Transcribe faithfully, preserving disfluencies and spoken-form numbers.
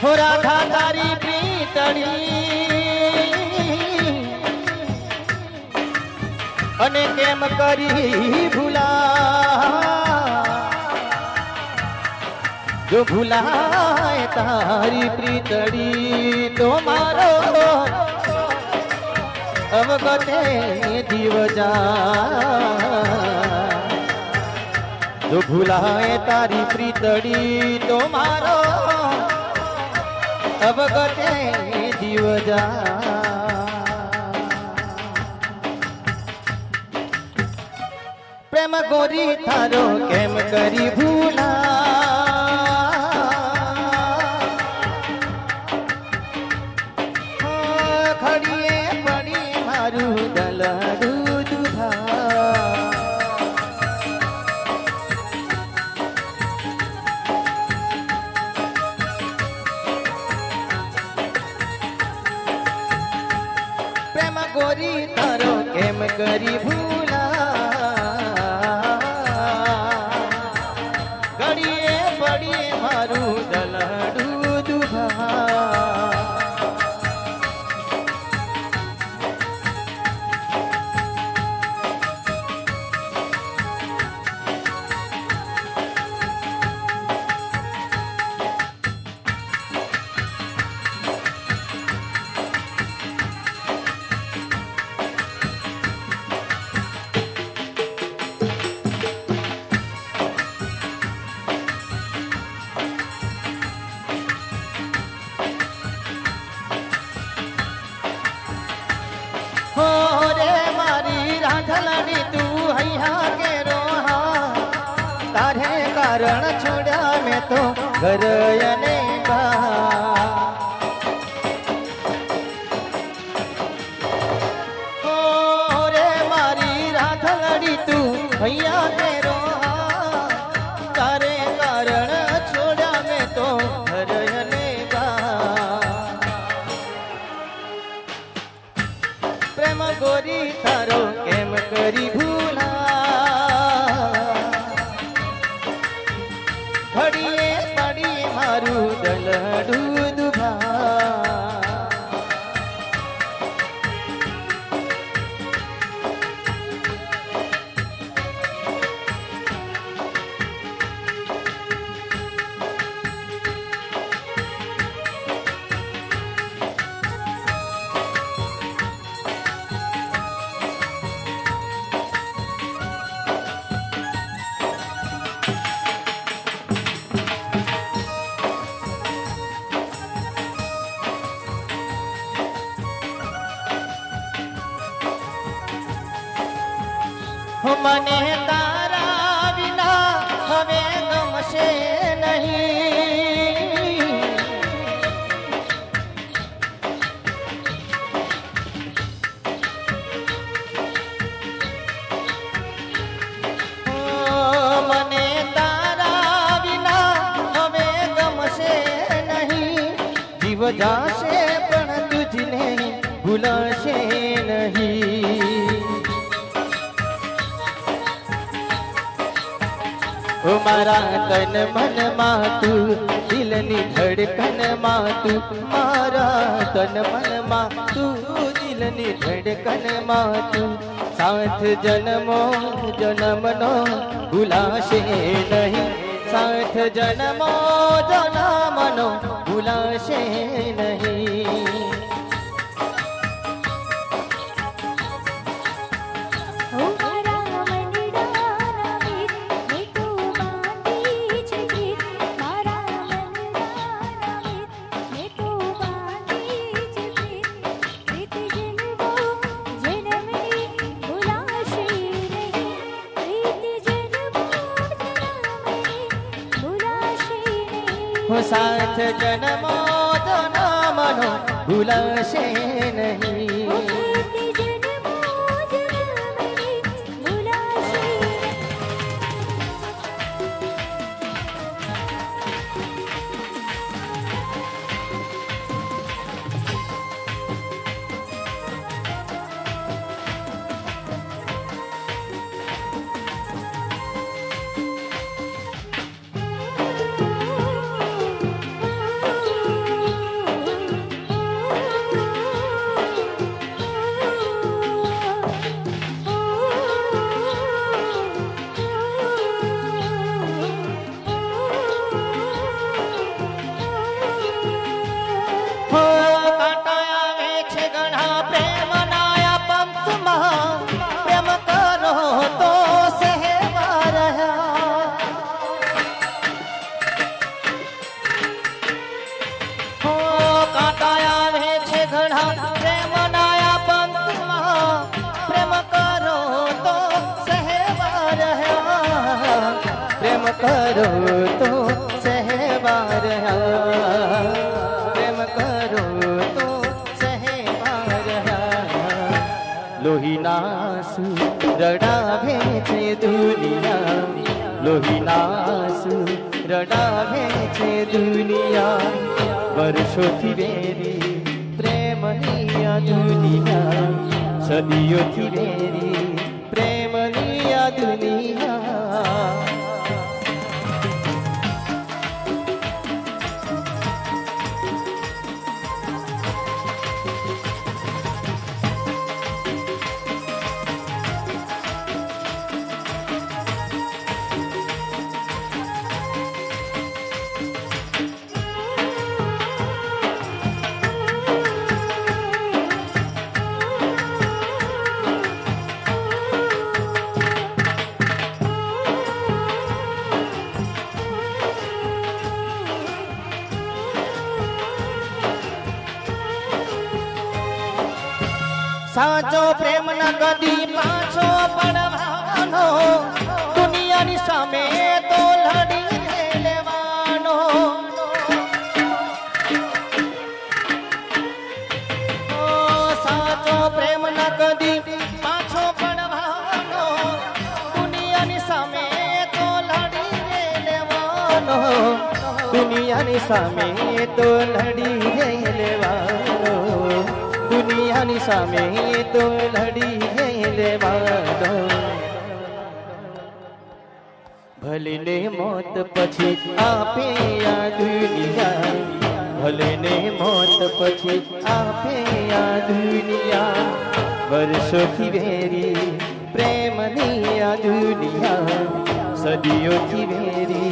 हो राधा तारी प्रीतड़ी अने केम करी भूला जो भूलाए तारी प्रीतड़ी तो मारो अवगते दिवजा जो भूलाए तारी प्रीतड़ी तो मारो अवगते दिवजा प्रेम गोरी थारो केम करी भूला खड़िए पड़ी मारू दलडू दुधा प्रेम गोरी थारो केम करी भूला घड़िए पड़ी मारू दलडू दुधा हो रे मारी राधलनी तू हैया के रोहा तारे कारण छोड़ा मैं तो घर यने बा हो रे मारी राधलनी तू हैया के रोहा तारे कारण छोड़ा मैं तो घर यने बा प्रेम गोरी थारो केम करी भूला घड़िए पड़ी मारू दलडू दुभा मने तारा बिना हमें गमशे नहीं मने तारा बिना हमें गमशे नहीं जीव जाशे पण तुझने भूलशे नहीं ओ मारा तन मन मातू दिलनी धड़कन मातू मारा तन मन मातू दिलनी धड़कन मातू साथ जन्मो जन्मनो भूलाशे नहीं साथ जन्मो जन्मनो भूलाशे नहीं साथ जन्मो जन्मनो भूलशे नहीं प्रेम करो तो सहबार प्रेम करो तो सहबार लोहिनासु रडावे छे दुनिया लोहिनासु रडावे छे दुनिया वर्षोथी वेरी प्रेमनी आ दुनिया सदियोथी वेरी प्रेमनी आ दुनिया साचो प्रेम न कदी पाछो पड़वानो दुनियानी सामे तो लड़ी लेवानो ओ साचो प्रेम न कदी पाछो पड़वानो दुनियानी सामे तो लड़ी लेवानो दुनियानी सामे तो लड़ी लेवानो दुनियानी सामे तो लड़ी लेवानो भले ने मौत पछी आपे आ दुनिया भले ने मौत पछी आपे आ दुनिया वर्षोथी वेरी प्रेमनी आ दुनिया सदियोथी वेरी